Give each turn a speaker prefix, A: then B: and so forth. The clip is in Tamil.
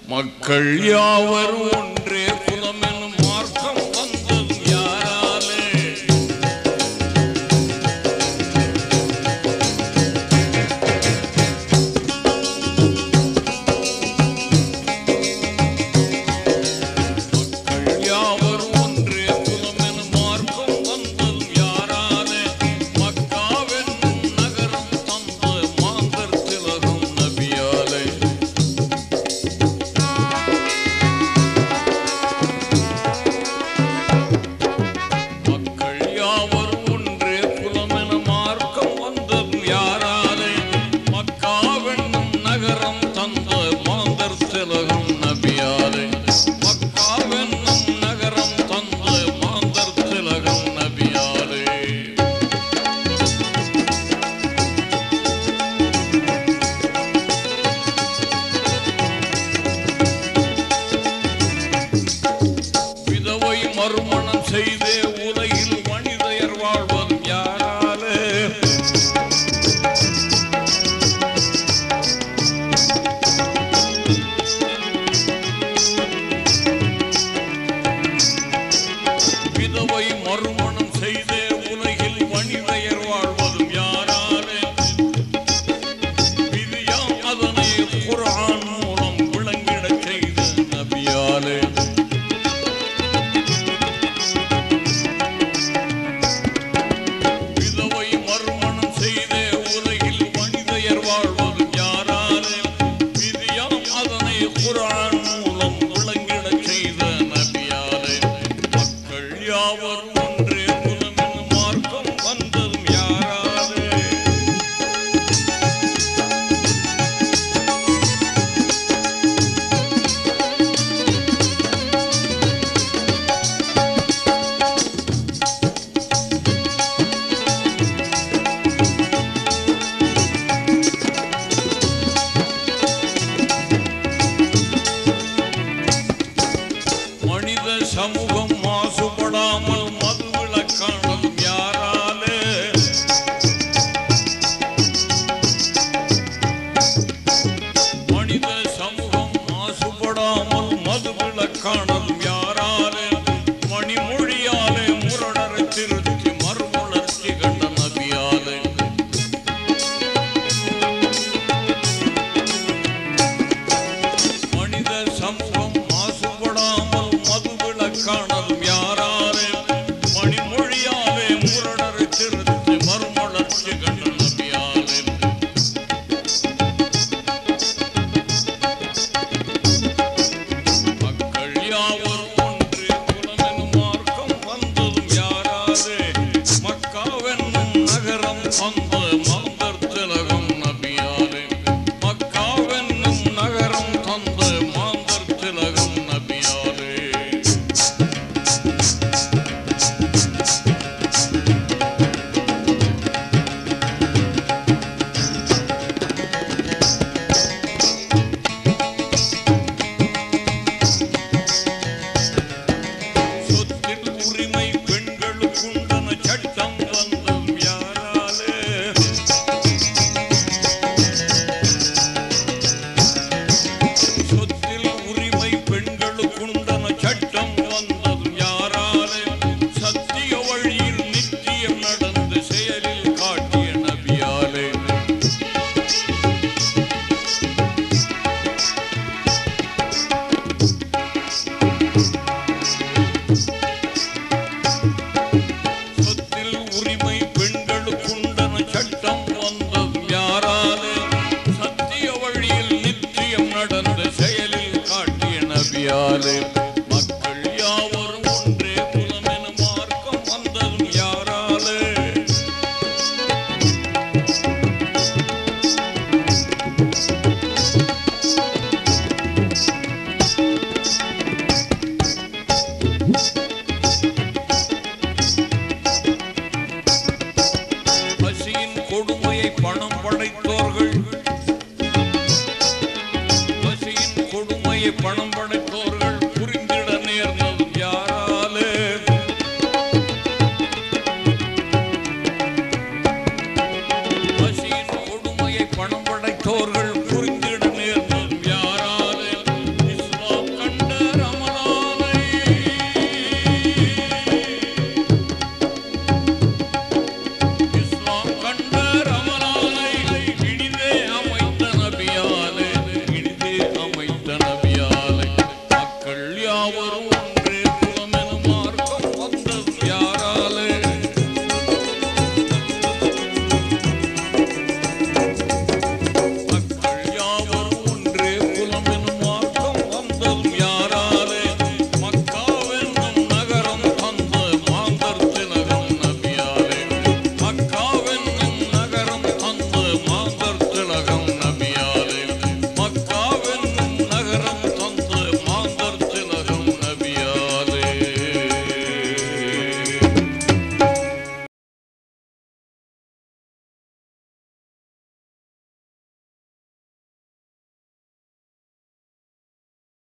A: மக்கள் யாவர் ஒன்றே குலம் எனும் மார்க்கம் வந்தது யாராலே? மக்கள் யாவர் ஒன்றே குலம் எனும் மார்க்கம் வந்தது யாராலே? மக்காவென்னும் நகரம் தந்த மாந்தர் திலகம் நபியாலே. மறுமணம் செய்தே உலகில் மனிதர் வாழ்வதும் யாராலே? விதவை மறுமணம் செய்தே உலகில் மனிதர் வாழ்வதும் யாராலே? விதியாம் அதனை குர்ஆன் மூலம் விளங்கிடச் செய்த நபியாலே. சமூகம் மாசுபடாமல் மதுவிலக்கானதும் யாராலே? மனித சமூகம் மாசுபடாமல் மதுவிலக்கானதும் யாராலே? மணிமொழியாலே முரணரை திருத்தி மறுமலர்ச்சி கண்ட நபியாலே. மனித சமூகம் மாசுபடாமல் காணதும் யாராலே? மணிமொழியாலே முரணரை திருத்தி மறுமலர்ச்சி கண்ட நபியாலே. மக்கள் யாவர் ஒன்றே குலம் எனும் மார்க்கம் வந்ததும் யாராலே? மக்காவென்னும் நகரம் வந்த மாந்தர் திலகம் நபியாலே. மக்காவென்னும் நகரம் தந்த மாந்தர் திலகம் நபியாலே. உரிமை பெண்களுக்குண்டன சட்டம் வந்ததும் யாராலே? சொத்தில் உரிமை பெண்களுக்குண்டன சட்டம் வந்ததும் யாராலே? சத்திய வழியில் நித்தியம் நடந்து செயலில் காட்டிய நபியாலே. உரிமை பெண்களுக்குண்டன சட்டம் வந்ததும் யாராலே? சத்திய வழியில் நித்தியம் நடந்த செயலில் காட்டிய நபியாலே. மக்கள் யாவரும் ஒன்றே குலம் எனும் மார்க்கம் வந்ததும் யாராலே? பசியின் கொடுமையை பணம் படைத்தோர்கள், பசியின் கொடுமையை பணம்